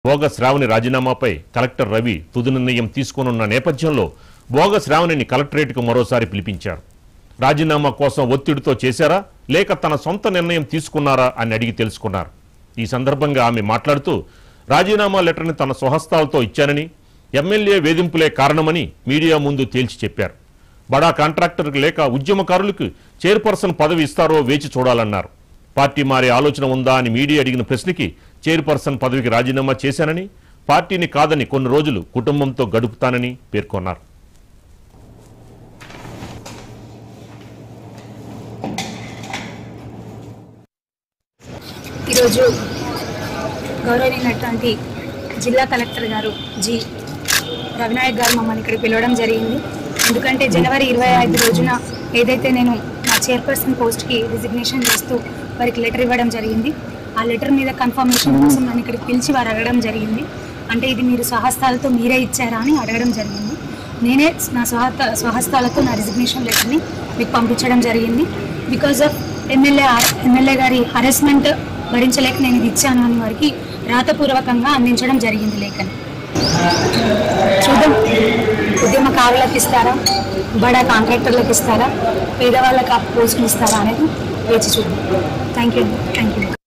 Bogus Sravani రాజీనామాపై collector Ravi తుది నిర్ణయం తీసుకోనున్న నేపథ్యంలో బోగస్ శ్రావణిని కలెక్టరేట్కు మరోసారి పిలిపించారు. రాజీనామా కోసం ఒత్తిడితో చేశారా లేక తన సొంత నిర్ణయం తీసుకున్నారా అని అడిగి తెలుసుకున్నారు. ఈ సందర్భంగా ఆమె మాట్లాడుతూ రాజీనామా లెటర్ని తన స్వహస్తాలతో ఇచ్చానని, ఎమ్మెల్యే వేధింపులే కారణమని మీడియా ముందు తేల్చి చెప్పారు. బడా కాంట్రాక్టర్కు లేక ఉద్యమకారులకు చైర్పర్సన్ పదవి ఇస్తారో వేచి చూడాలన్నారు. పార్టీ మారే ఆలోచన ఉందా అని మీడియా అడిగిన ప్రశ్నకి చైర్పర్సన్ పదవికి రాజీనామా చేశానని, పార్టీని కాదని కొన్ని రోజులు కుటుంబంతో గడుపుతానని పేర్కొన్నారు. ఈరోజు గౌరవనీయులైనటువంటి జిల్లా కలెక్టర్ గారు జి రవినాయక్ గారు మమ్మల్ని ఇక్కడ పిలవడం జరిగింది. ఎందుకంటే జనవరి 25 రోజున ఏదైతే నేను నా చైర్పర్సన్ పోస్ట్కి రిజిగ్నేషన్ చేస్తూ వారికి లెటర్ ఇవ్వడం జరిగింది. ఆ లెటర్ మీద కన్ఫర్మేషన్ కోసం నన్ను ఇక్కడికి పిలిచి వారు అడగడం జరిగింది. అంటే ఇది మీరు స్వహస్తాలతో మీరే ఇచ్చారా అని అడగడం జరిగింది. నేనే నా స్వహస్తాలతో నా రిజిగ్నేషన్ లెటర్ని మీకు పంపించడం జరిగింది. బికాజ్ ఆఫ్ ఎమ్మెల్యే గారి హరాస్మెంట్ భరించలేక నేను ఇది ఇచ్చాను అని వారికి రాతపూర్వకంగా అందించడం జరిగింది లేఖని. చూద్దాం, ఉద్యమకారులకు ఇస్తారా, బడా కాంట్రాక్టర్లకు ఇస్తారా, పేదవాళ్ళకి ఆ పోస్టులు ఇస్తారా అనేది వేచి చూద్దాం. Thank you.